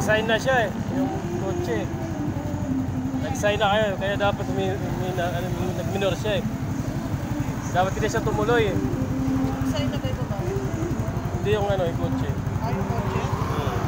nakasign na siya eh, yung kotse. Nag-sign na kayo, kaya dapat nag-minor siya eh. Dapat hindi siya tumuloy eh. Sign na kayo ba? Hindi yung yung kotse. Yung kotse?